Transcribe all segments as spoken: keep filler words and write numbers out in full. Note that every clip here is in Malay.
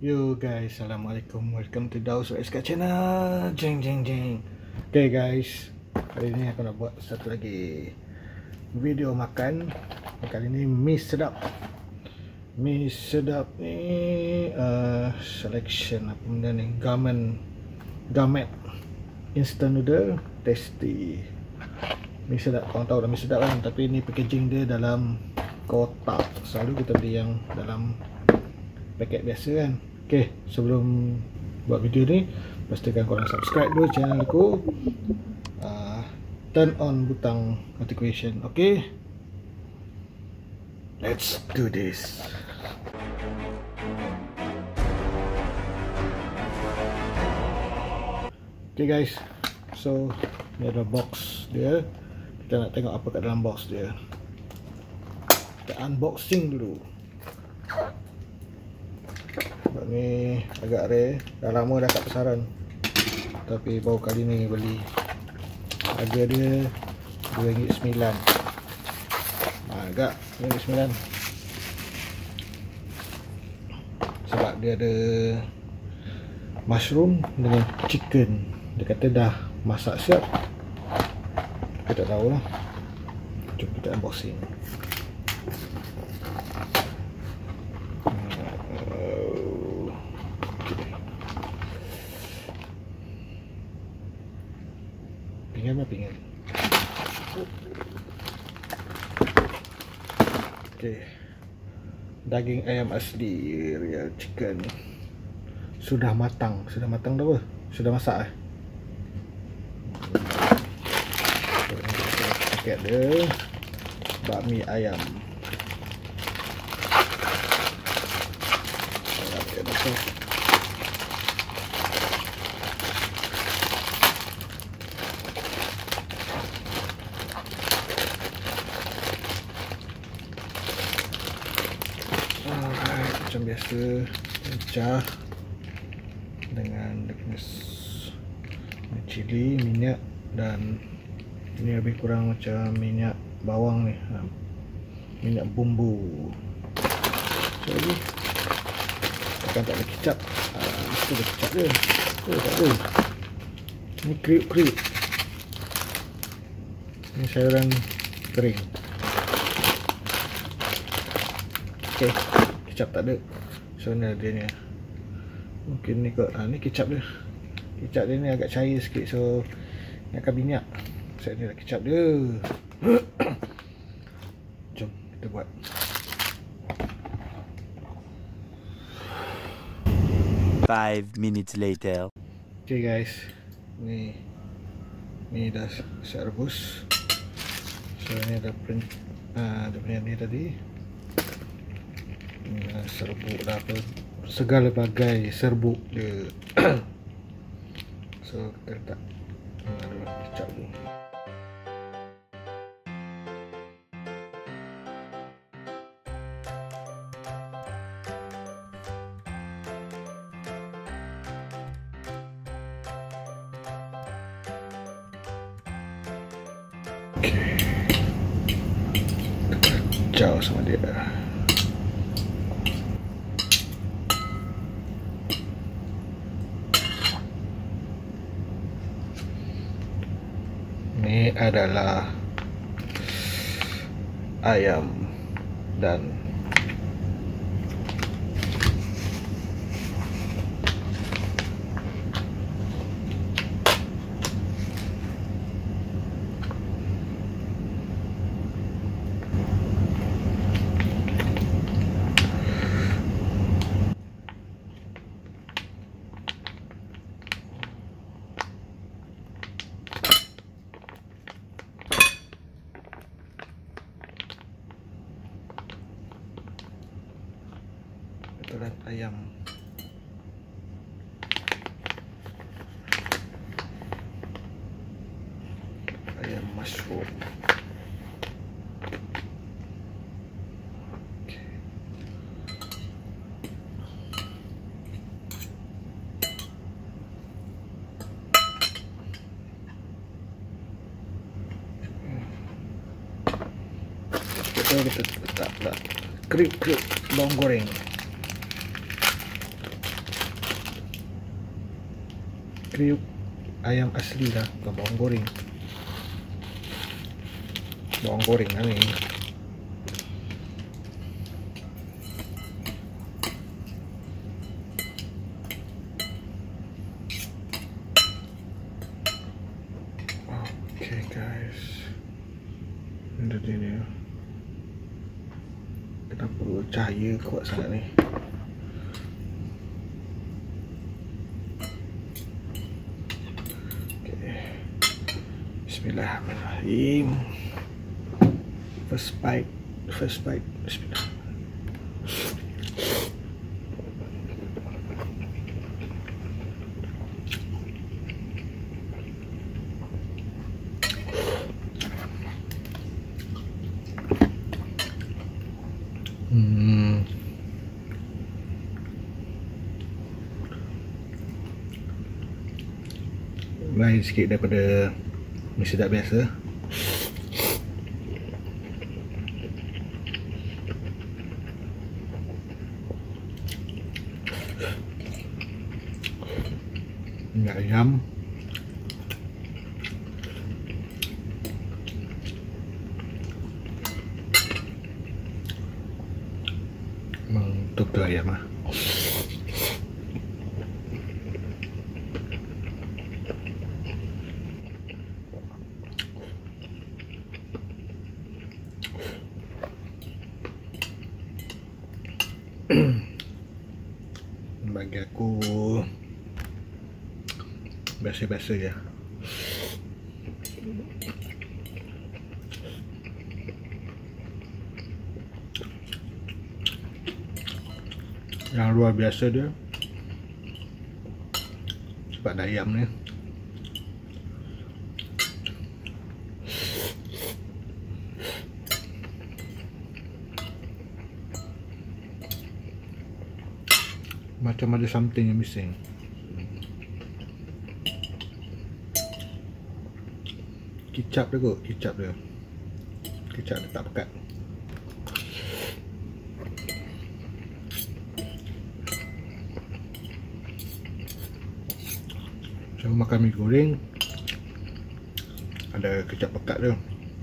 Yo guys, Assalamualaikum. Welcome to Daus S K Channel. Jeng jeng jeng. Okay guys, kali ni aku nak buat satu lagi video makan. Kali ni mie sedap. Mie sedap ni uh, selection apa benda ni? Gamen Gamet instant noodle tasty. Mie sedap, korang tahu dah mie sedap kan, tapi ni packaging dia dalam kotak. Selalu kita beli yang dalam paket biasa kan. Okay, sebelum buat video ni, pastikan korang subscribe dulu channel aku, uh, turn on butang notification. Okay, let's do this. Okay guys, so ni ada box dia. Kita nak tengok apa kat dalam box dia. Kita unboxing dulu. Sebab ni agak rare. Dah lama dah kat pasaran, tapi baru kali ni beli. Harga dia dua ringgit sembilan. Ha, agak dua ringgit sembilan. Sebab dia ada mushroom dengan chicken. Dia kata dah masak siap. Kita tak tahu lah. Jom kita unboxing. Pinggan apa pinggan? Okay, daging ayam asli real chicken. Sudah matang. Sudah matang dah apa? Sudah masak eh? Paket dia bakmi ayam. Paket besar. Macam biasa, pecah dengan cili, minyak, dan ini lebih kurang macam minyak bawang ni, minyak bumbu. Jadi akan tak ada kicap. Ah, mesti ada kicap dia. Oh, tak ada. Ni kriuk-kriuk. Ini sayuran kering. Okay, kicap tak ada. So ni dia ni. Mungkin ni kot. Ha, ni kicap dia. Kicap dia ni agak cair sikit. So ni akan minyak. Saya ni dah kicap dia. Jom kita buat. Five minutes later. Okay guys, ni ni dah siap rebus. So ni ada print, ah, dia punya ni tadi. Ni serbuk dah apa, segala bagai serbuk dia. So kita letak ada kicap dulu. Okay, kacau sama dia. Ini adalah ayam dan telan ayam. Ayam mushroom. Okay. Kita letak pula kriuk-kriuk bawang goreng. kriuk ayam asli lah, bukan bawang goreng. Bawang goreng lah ni. Okay guys, ini dia ni. Kenapa cahaya kuat sangat ni? Okay. Bismillahirrahmanirrahim. First bite, first bite. Bismillah. Hmm. Lain sikit daripada mi sedap biasa. Minyak ayam. Memang betul-betul ayam lah. Bagi aku biasa-biasa je. Yang luar biasa dia sebab ada ayam ni. Macam ada something yang missing. Kicap dia kot, kicap dia. Kicap dia tak pekat. Saya makan mi goreng ada kicap pekat dia.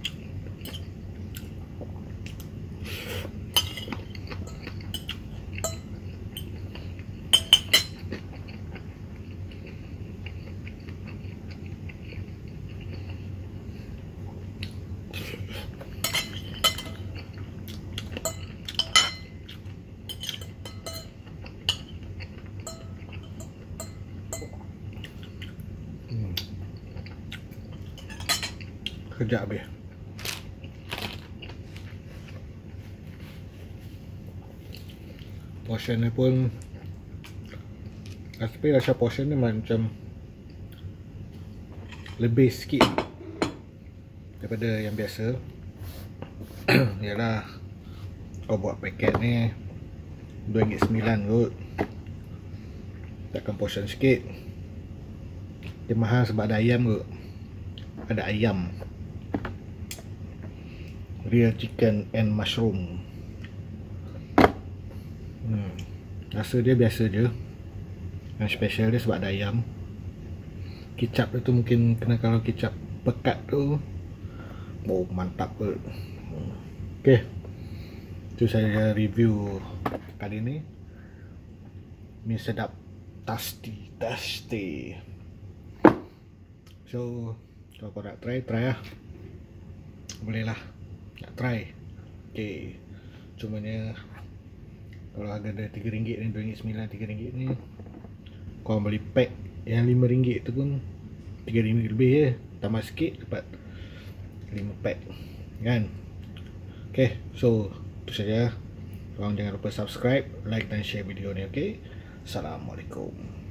Kejap habis. Portion ni pun tapi rasa portion ni macam lebih sikit daripada yang biasa. Yalah, kau buat paket ni dua ringgit sembilan kot, takkan portion sikit. Dia mahal sebab ada ayam kot. Ada ayam, real chicken and mushroom. hmm. Rasa dia biasa je. Yang special dia sebab ada ayam. Kicap dia tu mungkin kena, kalau kicap pekat tu, oh mantap kot. Okay, tu saya review kali ni mi sedap tasty tasty. So kalau kau nak try, try lah. Boleh lah nak try. Okay, cumanya kalau harga dia tiga ringgit ni, dua ringgit sembilan, tiga ringgit ni, kau beli pack yang lima ringgit tu pun tiga ringgit lebih je. Tambah sikit dapat lima pack kan. Okay, so tu saja. Korang jangan lupa subscribe, like dan share video ni. Okay, Assalamualaikum.